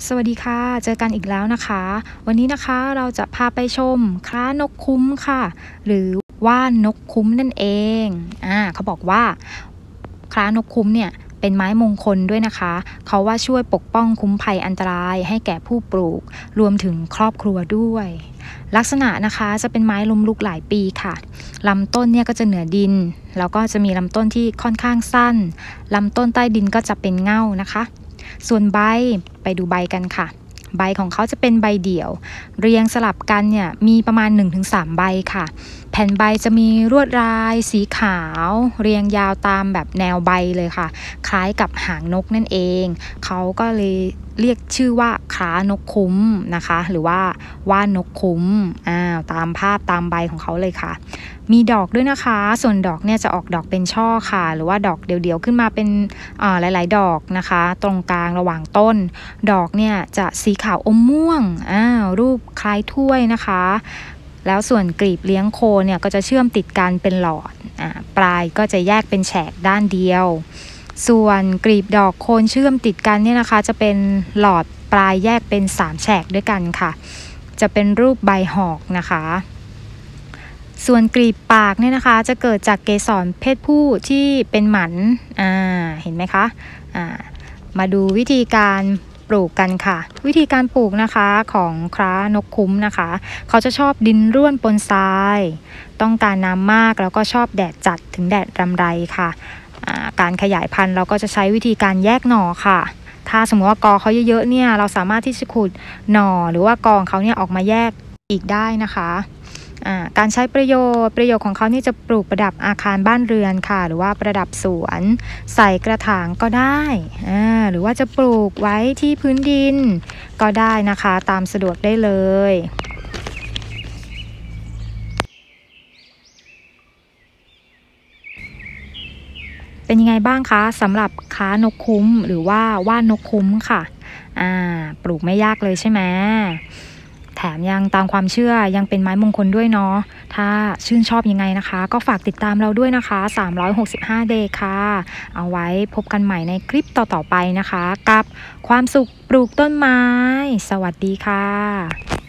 สวัสดีค่ะเจอกันอีกแล้วนะคะวันนี้นะคะเราจะพาไปชมคล้านกคุ้มค่ะหรือว่านกคุ้มนั่นเองเขาบอกว่าคล้านกคุ้มเนี่ยเป็นไม้มงคลด้วยนะคะเขาว่าช่วยปกป้องคุ้มภัยอันตรายให้แก่ผู้ปลูกรวมถึงครอบครัวด้วยลักษณะนะคะจะเป็นไม้ล้มลุกหลายปีค่ะลำต้นเนี่ยก็จะเหนือดินแล้วก็จะมีลำต้นที่ค่อนข้างสั้นลำต้นใต้ดินก็จะเป็นเง่านะคะส่วนใบไปดูใบกันค่ะใบของเขาจะเป็นใบเดี่ยวเรียงสลับกันเนี่ยมีประมาณ 1-3 ใบค่ะแผ่นใบจะมีลวดลายสีขาวเรียงยาวตามแบบแนวใบเลยค่ะคล้ายกับหางนกนั่นเองเขาก็เลยเรียกชื่อว่าคล้านกคุ้มนะคะหรือว่าว่านกคุ้มตามภาพตามใบของเขาเลยค่ะมีดอกด้วยนะคะส่วนดอกเนี่ยจะออกดอกเป็นช่อค่ะหรือว่าดอกเดี่ยวๆขึ้นมาเป็นหลายๆดอกนะคะตรงกลางระหว่างต้นดอกเนี่ยจะสีขาวอมม่วงรูปคล้ายถ้วยนะคะแล้วส่วนกลีบเลี้ยงโคนเนี่ยก็จะเชื่อมติดกันเป็นหลอดปลายก็จะแยกเป็นแฉกด้านเดียวส่วนกลีบดอกโคนเชื่อมติดกันเนี่ยนะคะจะเป็นหลอดปลายแยกเป็น3แฉกด้วยกันค่ะจะเป็นรูปใบหอกนะคะส่วนกลีบปากเนี่ยนะคะจะเกิดจากเกสรเพศผู้ที่เป็นหมันเห็นไหมคะมาดูวิธีการปลูกกันค่ะวิธีการปลูกนะคะของคล้านกคุ้มนะคะเขาจะชอบดินร่วนปนทรายต้องการน้ำมากแล้วก็ชอบแดดจัดถึงแดดรำไรค่ะการขยายพันธุ์เราก็จะใช้วิธีการแยกหน่อค่ะถ้าสมมติว่ากอเขาเยอะๆเนี่ยเราสามารถที่จะขุดหน่อหรือว่ากอของเขาเนี่ยออกมาแยกอีกได้นะคะการใช้ประโยชน์ของเขานี่จะปลูกประดับอาคารบ้านเรือนค่ะหรือว่าประดับสวนใส่กระถางก็ได้หรือว่าจะปลูกไว้ที่พื้นดินก็ได้นะคะตามสะดวกได้เลยเป็นยังไงบ้างคะสำหรับคล้านกคุ้มหรือว่าว่านนกคุ้มค่ะปลูกไม่ยากเลยใช่ไหมแถมยังตามความเชื่อยังเป็นไม้มงคลด้วยเนาะถ้าชื่นชอบยังไงนะคะก็ฝากติดตามเราด้วยนะคะ365 day ค่ะเอาไว้พบกันใหม่ในคลิปต่อๆไปนะคะกับความสุขปลูกต้นไม้สวัสดีค่ะ